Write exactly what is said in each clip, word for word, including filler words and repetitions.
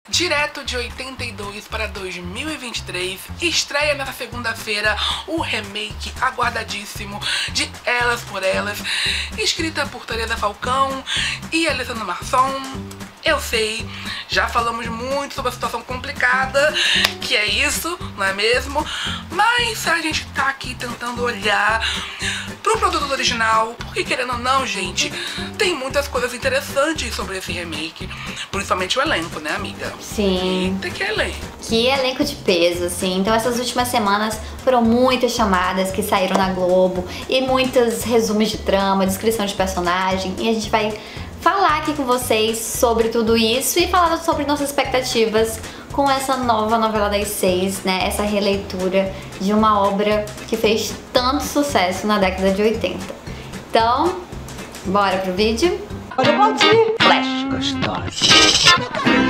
Direto de oitenta e dois para dois mil e vinte e três, estreia nessa segunda-feira o remake aguardadíssimo de Elas por Elas, escrita por Teresa Falcão e Alessandra Marçom. Eu sei, já falamos muito sobre a situação complicada que é isso, não é mesmo? Mas a gente tá aqui tentando olhar pro produto original, porque querendo ou não, gente, tem muitas coisas interessantes sobre esse remake, principalmente o elenco, né, amiga? Sim. Eita, que elenco. Que elenco de peso, assim. Então essas últimas semanas foram muitas chamadas que saíram na Globo e muitos resumos de trama, descrição de personagem, e a gente vai falar aqui com vocês sobre tudo isso e falar sobre nossas expectativas com essa nova novela das seis, né? Essa releitura de uma obra que fez tanto sucesso na década de oitenta. Então, bora pro vídeo? Olha o Valdir! Flash gostosa.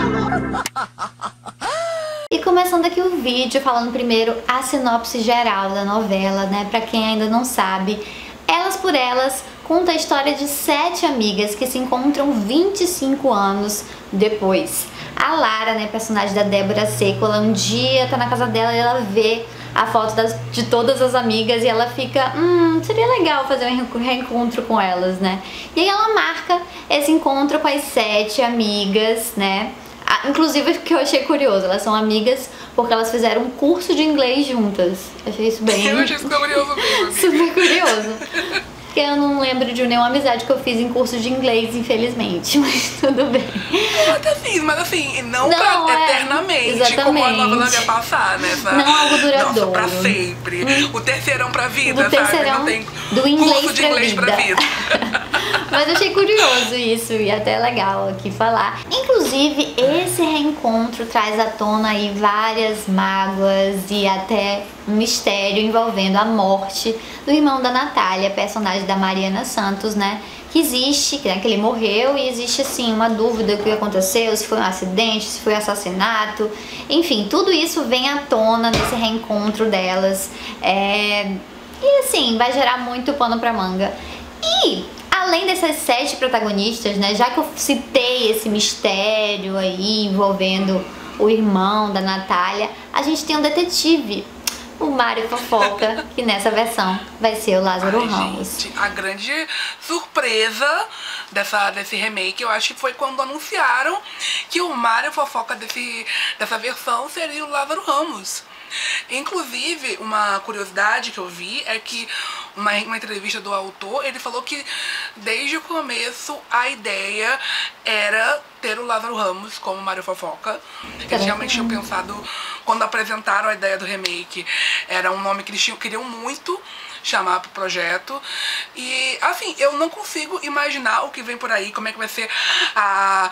E começando aqui o vídeo falando primeiro a sinopse geral da novela, né? Pra quem ainda não sabe, Elas por Elas conta a história de sete amigas que se encontram vinte e cinco anos depois. A Lara, né, personagem da Débora Seco, ela um dia tá na casa dela e ela vê a foto das, de todas as amigas e ela fica, hum, seria legal fazer um reencontro com elas, né? E aí ela marca esse encontro com as sete amigas, né? Ah, inclusive, o que eu achei curioso, elas são amigas porque elas fizeram um curso de inglês juntas. Achei isso bem... Eu achei super curioso mesmo. Super curioso. Porque eu não lembro de nenhuma amizade que eu fiz em curso de inglês, infelizmente, mas tudo bem. Eu até fiz, mas assim, não, não pra é, eternamente, exatamente. como a novela quer passar, né? Essa, não algo duradouro. Nossa, pra sempre. Hum. O terceirão pra vida, o terceirão sabe? Não tem do inglês curso de pra inglês vida. pra vida. Mas eu achei curioso isso e até legal aqui falar. Inclusive, esse reencontro traz à tona aí várias mágoas e até um mistério envolvendo a morte do irmão da Natália, personagem da Mariana Santos, né? Que existe, né, que ele morreu e existe assim uma dúvida do que aconteceu, se foi um acidente, se foi um assassinato. Enfim, tudo isso vem à tona nesse reencontro delas. É... E assim, vai gerar muito pano pra manga. E além dessas sete protagonistas, né, já que eu citei esse mistério aí envolvendo o irmão da Natália, a gente tem um detetive, o Mário Fofoca, que nessa versão vai ser o Lázaro Ai, Ramos. Gente, a grande surpresa dessa, desse remake, eu acho que foi quando anunciaram que o Mário Fofoca desse, dessa versão seria o Lázaro Ramos. Inclusive, uma curiosidade que eu vi é que uma, uma entrevista do autor, ele falou que desde o começo a ideia era ter o Lázaro Ramos como Mário Fofoca. Eles realmente tinham pensado, quando apresentaram a ideia do remake, era um nome que eles tinham, queriam muito chamar pro projeto. E assim, eu não consigo imaginar o que vem por aí, como é que vai ser a,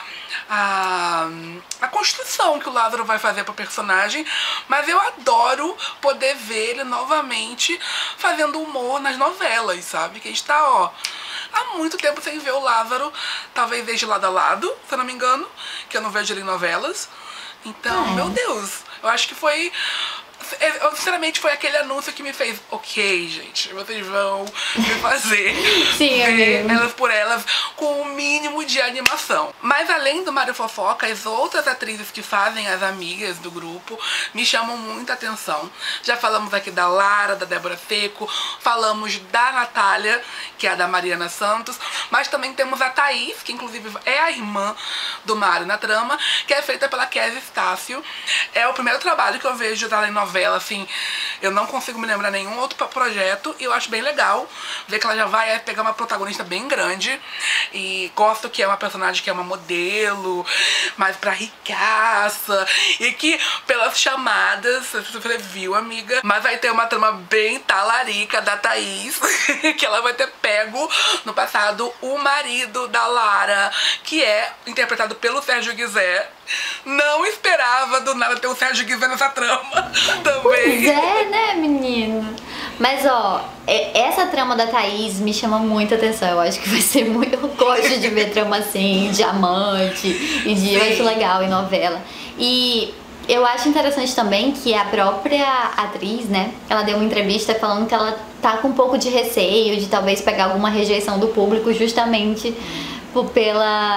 a, a construção que o Lázaro vai fazer pro personagem, mas eu adoro poder ver ele novamente fazendo humor nas novelas, sabe? Que a gente tá, ó, há muito tempo sem ver o Lázaro, talvez desde Lado a Lado, se eu não me engano, que eu não vejo ele em novelas. Então, é. meu Deus, eu acho que foi... Eu, sinceramente, foi aquele anúncio que me fez, ok, gente, vocês vão me fazer Sim, ver Elas por Elas com o mínimo de animação. Mas além do Mário Fofoca, as outras atrizes que fazem as amigas do grupo me chamam muita atenção. Já falamos aqui da Lara, da Débora Seco, falamos da Natália, que é a da Mariana Santos, mas também temos a Thaís, que inclusive é a irmã do Mário na trama, que é feita pela Kézia Estácio. É o primeiro trabalho que eu vejo dela em novela. Assim, eu não consigo me lembrar nenhum outro projeto e eu acho bem legal ver que ela já vai pegar uma protagonista bem grande e gosto que é uma personagem que é uma modelo, mais pra ricaça e que pelas chamadas, você viu, amiga, mas vai ter uma trama bem talarica da Thaís, que ela vai ter pego no passado o marido da Lara, que é interpretado pelo Sérgio Guizé. Não esperava do nada ter o Sérgio Guizé nessa trama também. Pois é, né, menino? Mas, ó, essa trama da Thaís me chama muita atenção. Eu acho que vai ser muito... Eu gosto de ver trama assim, diamante, e de... Eu acho legal em novela. E eu acho interessante também que a própria atriz, né, ela deu uma entrevista falando que ela tá com um pouco de receio de talvez pegar alguma rejeição do público justamente por, pela...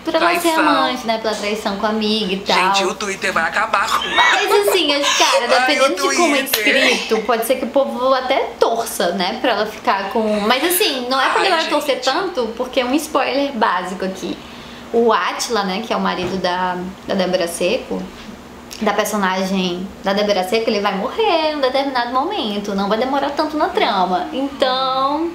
por ela ser Traição. amante, né? Pela traição com a amiga e tal. Gente, o Twitter vai acabar com... Mas assim, as- cara, Ai, dependendo o de como é Twitter. escrito, pode ser que o povo até torça, né? Pra ela ficar com. Mas assim, não é pra Ai, galera gente. torcer tanto, porque é um spoiler básico aqui. O Átila, né, que é o marido da, da Débora Seco, da personagem da Débora Seco, ele vai morrer em um determinado momento, não vai demorar tanto na trama. Então.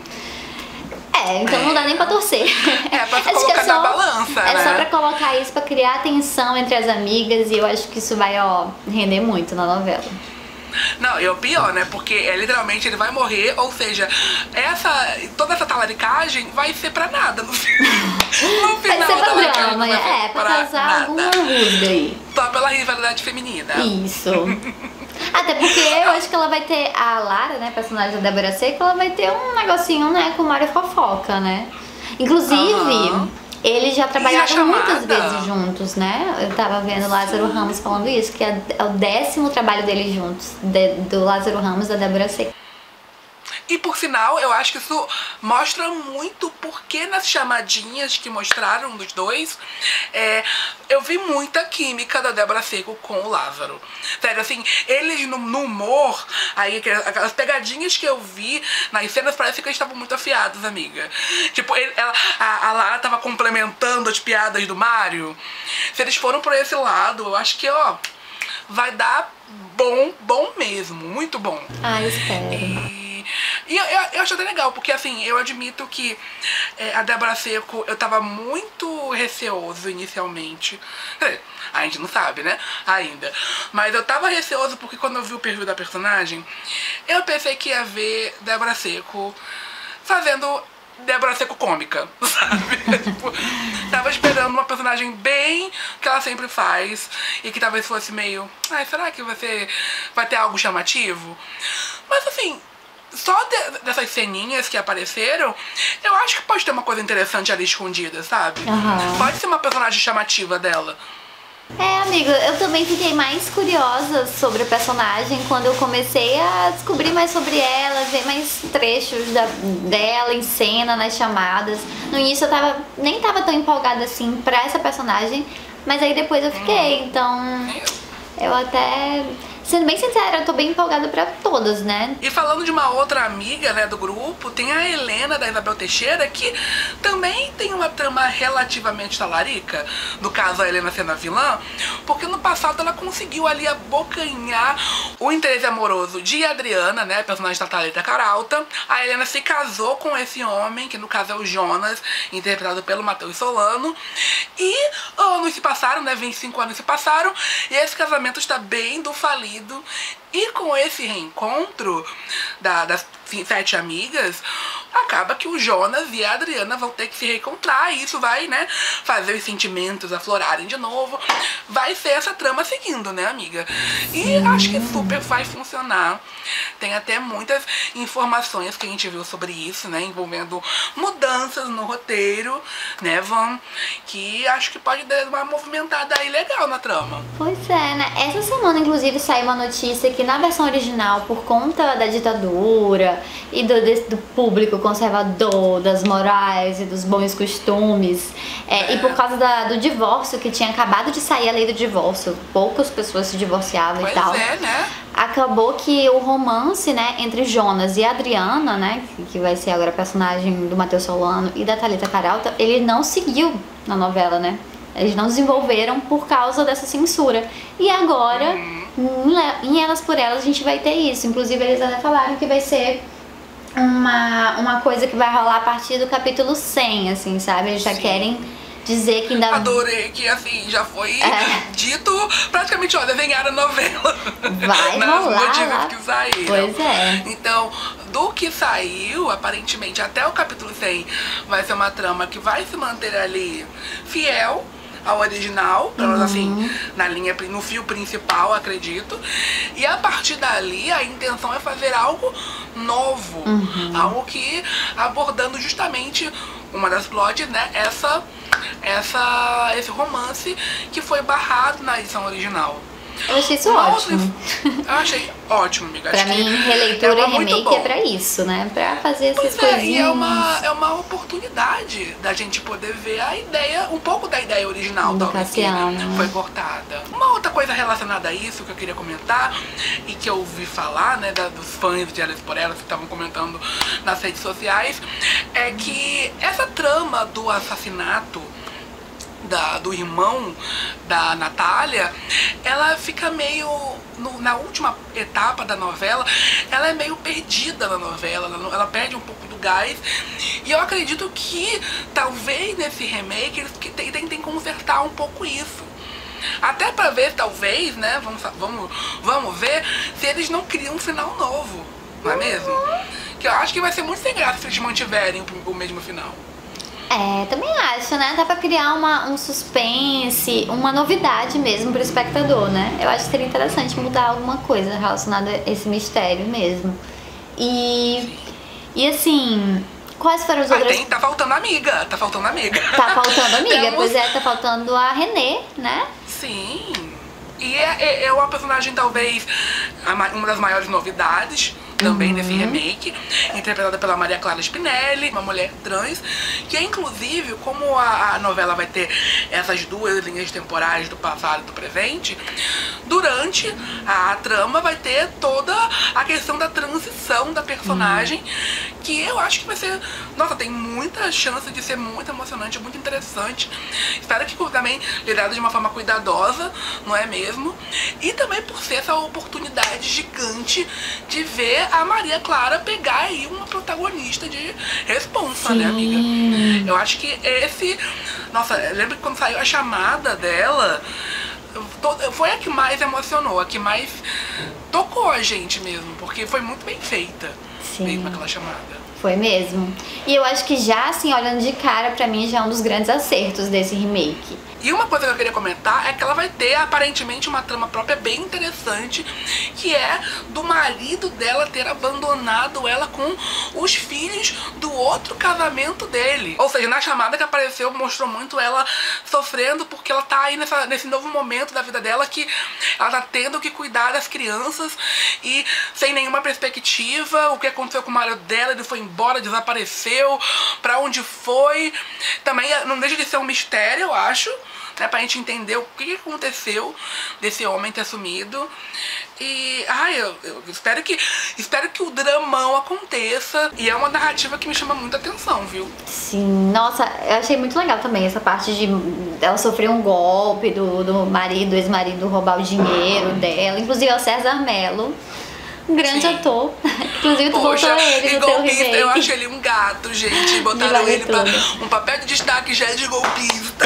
É, então não dá nem pra torcer. É, pra Acho que colocar é só, na balança, É né? só pra colocar isso, pra criar tensão entre as amigas, e eu acho que isso vai, ó, render muito na novela. Não, e o pior, né? Porque é, literalmente ele vai morrer, ou seja, essa, toda essa talaricagem vai ser pra nada no, fi- no Vai final. ser a pra talaricagem drama, não vai ser é, pra causar alguma rusga aí. Só pela rivalidade feminina. Isso. Até porque eu acho que ela vai ter, a Lara, né, personagem da Débora Seco, ela vai ter um negocinho, né, com o Mário Fofoca, né? Inclusive, Aham. eles já trabalharam chamada? muitas vezes juntos, né? Eu tava vendo o Lázaro Ramos falando isso, que é, é o décimo trabalho deles juntos, de- do Lázaro Ramos e da Débora Seco. E por sinal, eu acho que isso mostra muito porque nas chamadinhas que mostraram dos dois, é, eu vi muita química da Débora Seco com o Lázaro. Sério, assim, eles no, no humor, aí aquelas- aquelas pegadinhas que eu vi nas cenas, parece que eles estavam muito afiados, amiga. Tipo, ele- ela, a, a Lara tava complementando as piadas do Mário. Se eles foram por esse lado, eu acho que, ó, vai dar bom, bom mesmo, muito bom. Ah, eu espero. E, e eu, eu, eu acho até legal, porque assim, eu admito que é, a Débora Seco, eu tava muito receoso inicialmente. Quer dizer, a gente não sabe, né? Ainda. Mas eu tava receoso porque quando eu vi o perfil da personagem, eu pensei que ia ver Débora Seco fazendo Débora Seco cômica, sabe? Tipo, tava esperando uma personagem bem que ela sempre faz e que talvez fosse meio, ai, será que vai ser, vai ter algo chamativo? Mas assim, só de- dessas ceninhas que apareceram, eu acho que pode ter uma coisa interessante ali escondida, sabe? Aham. Pode ser uma personagem chamativa dela. É, amiga, eu também fiquei mais curiosa sobre a personagem quando eu comecei a descobrir mais sobre ela, ver mais trechos da, dela em cena, nas chamadas. No início eu tava, nem tava tão empolgada assim pra essa personagem, mas aí depois eu fiquei, então eu até... Sendo bem sincera, eu tô bem empolgada pra todas, né? E falando de uma outra amiga, né, do grupo, tem a Helena, da Isabel Teixeira, que também tem uma trama relativamente talarica, no caso a Helena sendo a vilã, porque no passado ela conseguiu ali abocanhar o interesse amoroso de Adriana, né, personagem da Thalita Caralta. A Helena se casou com esse homem, que no caso é o Jonas, interpretado pelo Matheus Solano, e anos se passaram, né, vinte e cinco anos se passaram, e esse casamento está bem do falido. E com esse reencontro da, das sete amigas, acaba que o Jonas e a Adriana vão ter que se reencontrar, e isso vai, né, fazer os sentimentos aflorarem de novo. Vai ser essa trama seguindo, né, amiga? E acho que super vai funcionar. Tem até muitas informações que a gente viu sobre isso, né, envolvendo mudanças no roteiro, né, Van? Que acho que pode dar uma movimentada aí legal na trama. Pois é, né? Essa semana, inclusive, saiu uma notícia que na versão original, por conta da ditadura e do, desse- do público conservador, das morais e dos bons costumes, é, e por causa da- do divórcio, que tinha acabado de sair a lei do divórcio, poucas pessoas se divorciavam Pois e tal. é, né? Acabou que o romance, né, entre Jonas e Adriana, né, que- que vai ser agora a personagem do Matheus Solano e da Thalita Caralta, ele não seguiu na novela, né? Eles não desenvolveram por causa dessa censura. E agora, em Le- em Elas por Elas, a gente vai ter isso. Inclusive, eles até falaram que vai ser uma, uma coisa que vai rolar a partir do capítulo cem, assim, sabe? Eles já Sim. querem dizer que ainda... Adorei que, assim, já foi É. dito praticamente, ó, desenharam a novela. Vai nas rolar notícias lá. que saíram. Pois é. Então, do que saiu, aparentemente, até o capítulo cem, vai ser uma trama que vai se manter ali fiel ao original, pelo menos assim, na linha, no fio principal, acredito. E a partir dali, a intenção é fazer algo novo. Algo que, abordando justamente uma das plots, né, essa, essa, esse romance que foi barrado na edição original. Eu achei isso Uma ótimo. outra- Eu achei ótimo, amiga. Pra Acho que mim, releitura é e uma muito remake é bom. pra isso, né? Pra fazer essas Pois é, coisinhas. e é uma, é uma oportunidade da gente poder ver a ideia, um pouco da ideia original, Do talvez, que Cassiano, né? foi cortada. Uma outra coisa relacionada a isso que eu queria comentar, e que eu ouvi falar, né, da, dos fãs de Elas por Elas que estavam comentando nas redes sociais, é que essa trama do assassinato Da, do irmão da Natália, ela fica meio, no, na última etapa da novela, ela é meio perdida na novela, ela, não- ela perde um pouco do gás, e eu acredito que talvez nesse remake eles que tentem, tentem consertar um pouco isso. Até pra ver, talvez, né, vamos, sa- vamos, vamos ver se eles não criam um final novo, não é mesmo? Que eu acho que vai ser muito sem graça se eles mantiverem o, o mesmo final. É, também acho, né? Dá pra criar uma, um suspense, uma novidade mesmo pro espectador, né? Eu acho que seria interessante mudar alguma coisa relacionada a esse mistério mesmo. E, e assim, quais foram os Ah, outros... tem, tá faltando amiga, tá faltando amiga. Tá faltando amiga, Temos- pois é, tá faltando a Renê, né? Sim. E é, é, é uma personagem, talvez, a ma- uma das maiores novidades também desse remake, interpretada pela Maria Clara Spinelli, uma mulher trans, que inclusive, como a, a novela vai ter essas duas linhas temporais do passado e do presente, durante a trama vai ter toda a questão da transição da personagem, que eu acho que vai ser, nossa, tem muita chance de ser muito emocionante, muito interessante. Espero que também lidado de uma forma cuidadosa, não é mesmo? E também por ser essa oportunidade gigante de ver a Maria Clara pegar aí uma protagonista de responsa, né, amiga? Eu acho que esse... Nossa, lembra que quando saiu a chamada dela, to- foi a que mais emocionou, a que mais tocou a gente mesmo, porque foi muito bem feita. Sim. Mesmo aquela chamada. Foi mesmo. E eu acho que já, assim, olhando de cara, pra mim já é um dos grandes acertos desse remake. E uma coisa que eu queria comentar é que ela vai ter aparentemente uma trama própria bem interessante, que é do marido dela ter abandonado ela com os filhos do outro casamento dele. Ou seja, na chamada que apareceu mostrou muito ela sofrendo porque ela tá aí nessa, nesse novo momento da vida dela que ela tá tendo que cuidar das crianças e sem nenhuma perspectiva. O que aconteceu com o marido dela, ele foi embora, desapareceu, pra onde foi. Também não deixa de ser um mistério, eu acho, né, pra gente entender o que aconteceu desse homem ter sumido. E, ai, eu, eu espero que espero que o dramão aconteça. E é uma narrativa que me chama muita atenção, viu? Sim, nossa, eu achei muito legal também essa parte de ela sofrer um golpe do, do marido, ex-marido roubar o dinheiro dela. Inclusive é o César Mello, um grande Sim. ator. Inclusive tu Poxa, botou ele e no teu golpista, eu remake. acho ele um gato, gente. Botaram vale ele pra tudo. um papel de destaque já de golpista.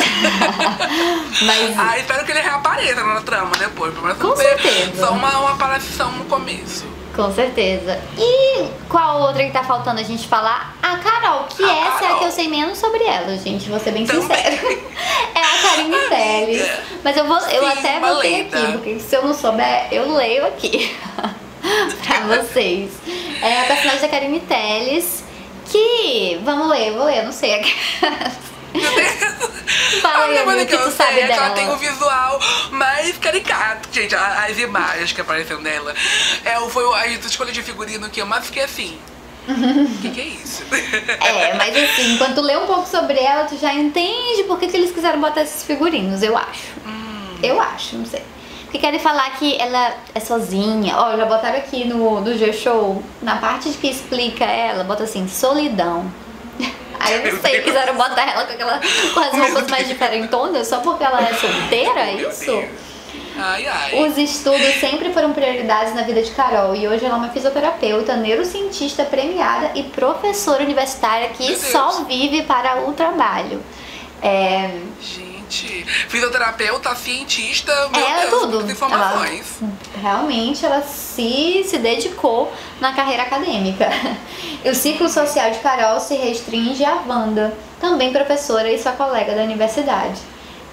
Mas Ah, espero que ele reapareça na trama depois. Pelo menos Com não ser certeza. só uma, uma aparição no começo. com certeza. E qual outra que tá faltando a gente falar? A Carol, que A essa é a Carol. que eu sei menos sobre ela, gente, vou ser bem Também. sincera. É a Karine Telles. Mas eu vou, eu Sim, até uma botei lenda. aqui, porque se eu não souber, eu leio aqui pra vocês. É a personagem da Karine Telles, que, vamos ler, eu vou ler, eu não sei. Meu Deus. Fala A aí, única coisa amigo, que que eu tu sabe sei é que ela dela. tem um visual mais caricato. Gente, a- as imagens que apareceram dela. É, foi a escolha de figurino que eu mais fiquei assim. O que, que é isso? É, mas assim, quando tu lê um pouco sobre ela, tu já entende por que, que eles quiseram botar esses figurinos, eu acho. Hum. Eu acho, não sei. Porque querem falar que ela é sozinha. Ó, já botaram aqui no do G-Show, na parte que explica ela, bota assim, solidão. Aí eu Meu não sei, Deus. quiseram botar ela com, aquela, com as Meu roupas mais Deus. diferentonas só porque ela é solteira, é Meu isso? Deus. Ai, ai. Os estudos sempre foram prioridades na vida de Carol e hoje ela é uma fisioterapeuta, neurocientista premiada e professora universitária que Meu Deus. só vive para o trabalho. É, Gente, fisioterapeuta, cientista, meu é Deus, tudo. muitas informações. Ela, realmente ela se, se dedicou na carreira acadêmica. E o ciclo social de Carol se restringe a Wanda, também professora e sua colega da universidade.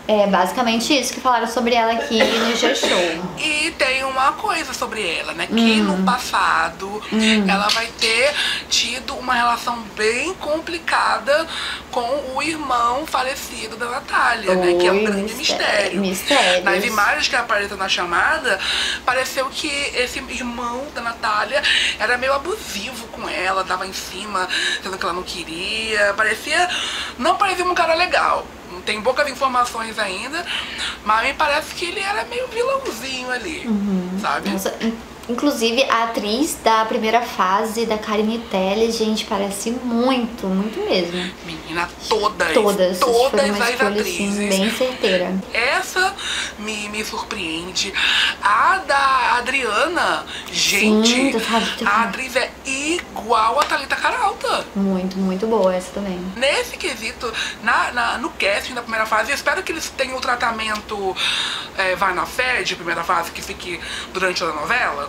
É basicamente isso que falaram sobre ela aqui no G-Show. E tem uma coisa sobre ela, né? Que hum. no passado hum. ela vai ter tido uma relação bem complicada com o irmão falecido da Natália, Oi, né? Que é um grande mistério. Mistérios. Nas imagens que aparecem na chamada, pareceu que esse irmão da Natália era meio abusivo com ela, dava em cima, dizendo que ela não queria. Parecia. Não parecia um cara legal. Tem poucas informações ainda, mas me parece que ele era meio vilãozinho ali, uhum. sabe? Nossa, inclusive a atriz da primeira fase, da Karine Telles, gente, parece muito, muito mesmo. Menina, todas, todas, todas uma as escolha, atrizes. Assim, bem certeira. Essa me, me surpreende. A da Adriana, gente, Sim, a atriz é igual a Thalita Caralta. Muito, muito boa essa também. Nesse quesito, na, na, no casting da primeira fase, eu espero que eles tenham o tratamento é, vai na fé de primeira fase, que fique durante a novela.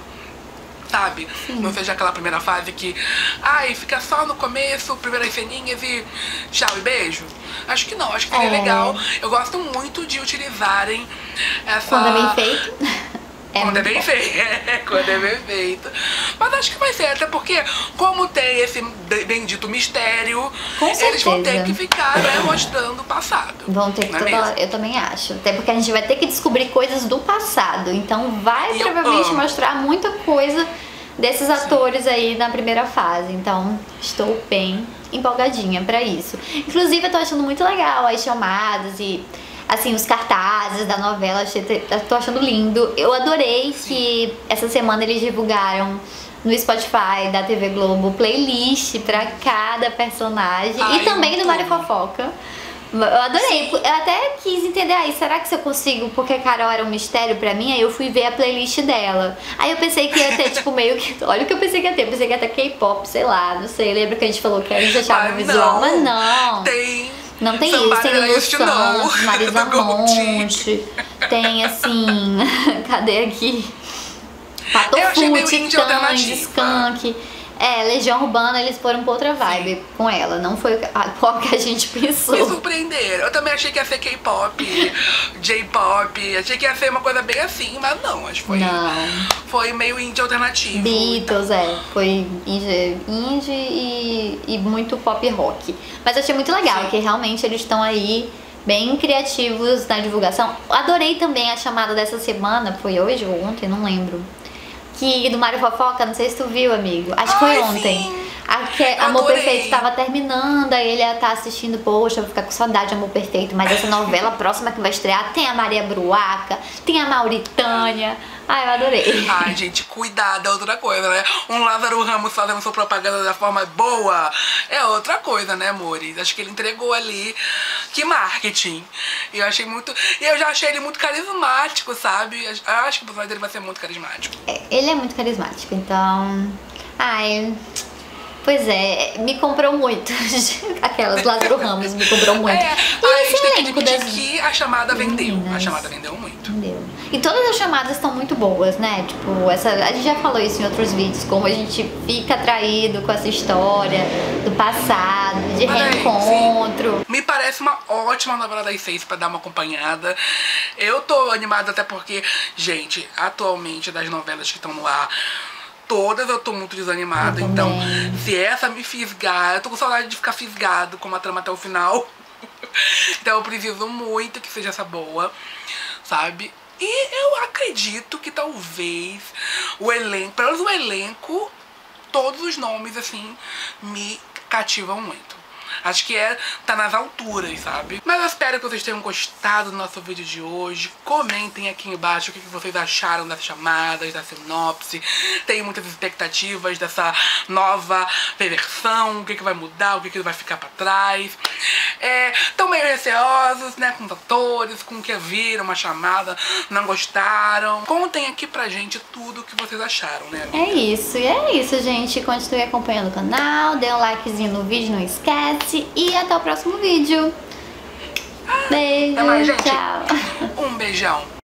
Sabe? Sim. Não seja aquela primeira fase que ai, fica só no começo, primeiras ceninhas e tchau e beijo. Acho que não, acho que seria é. legal. Eu gosto muito de utilizarem essa... Quando é bem feito. É quando é bem bom. feito, é, quando é bem feito. Mas acho que vai ser, até porque, como tem esse bendito mistério, Com eles certeza. vão ter que ficar, né, mostrando o passado. Vão ter que toda hora, eu também acho. Até porque a gente vai ter que descobrir coisas do passado. Então vai e provavelmente mostrar muita coisa desses Sim. atores aí na primeira fase. Então estou bem empolgadinha pra isso. Inclusive eu tô achando muito legal as chamadas e... assim, os cartazes da novela, eu tô achando lindo. Eu adorei Sim. que essa semana eles divulgaram no Spotify da T V Globo playlist pra cada personagem. Ai, e também do Mário Fofoca. Eu adorei, Sim. eu até quis entender aí, será que se eu consigo, porque a Carol era um mistério pra mim, aí eu fui ver a playlist dela. Aí eu pensei que ia ter, tipo, meio que, olha o que eu pensei que ia ter, eu pensei que ia ter K-pop, sei lá, não sei, lembra que a gente falou que a gente achava mas visual, não. mas não. Tem... Não tem isso, tem Lulu Santos, Marisa Monte, tem assim, cadê aqui? Patofu, Titãs, Skank. É, Legião Urbana, eles foram pra outra vibe Sim. com ela, não foi a qual que a gente pensou. Me surpreenderam, eu também achei que ia ser K-pop, J-pop, achei que ia ser uma coisa bem assim, mas não, acho que foi, não. foi meio indie alternativo. Beatles, é, foi indie, indie e, e muito pop rock. Mas achei muito legal, Sim. que realmente eles estão aí bem criativos na divulgação. Adorei também a chamada dessa semana, foi hoje ou ontem, não lembro. Que do Mário Fofoca, não sei se tu viu, amigo. Acho que foi Ai, ontem. Sim. A que Amor Perfeito tava terminando, aí ele ia estar assistindo, poxa, eu vou ficar com saudade de Amor Perfeito. Mas essa novela próxima que vai estrear tem a Maria Bruaca, tem a Mauritânia. Ai, eu adorei. Ai, gente, cuidado é outra coisa, né? Um Lázaro Ramos fazendo sua propaganda da forma boa é outra coisa, né, amores? Acho que ele entregou ali. Que marketing. E eu achei muito... E eu já achei ele muito carismático, sabe? Eu acho que o personagem dele vai ser muito carismático. É, ele é muito carismático, então... Ai... Pois é, me comprou muito. Aquelas, Lázaro Ramos me comprou muito. É, e a gente tem que admitir das... que a chamada vendeu. Meninas. A chamada vendeu muito. Vendeu. E todas as chamadas estão muito boas, né? Tipo, essa, a gente já falou isso em outros vídeos, como a gente fica atraído com essa história do passado, de Mas reencontro. Sim. Me parece uma ótima novela das seis pra dar uma acompanhada. Eu tô animada até porque, gente, atualmente das novelas que estão no ar, todas eu tô muito desanimada, eu então se essa me fisgar, eu tô com saudade de ficar fisgado com uma trama até o final. Então eu preciso muito que seja essa boa, sabe? E eu acredito que talvez o elenco, pelo menos o elenco, todos os nomes assim me cativam muito. Acho que é, tá nas alturas, sabe? Mas eu espero que vocês tenham gostado do nosso vídeo de hoje. Comentem aqui embaixo o que vocês acharam das chamadas, da sinopse. Tenho muitas expectativas dessa nova versão, o que, que vai mudar, o que, que vai ficar pra trás. É, tão meio receosos, né, com os atores, com o que viram, uma chamada, não gostaram. Contem aqui pra gente tudo o que vocês acharam, né, amiga? É isso, e é isso, gente. Continue acompanhando o canal, dê um likezinho no vídeo, não esquece. E até o próximo vídeo. Beijo, até mais, gente. Tchau. Um beijão.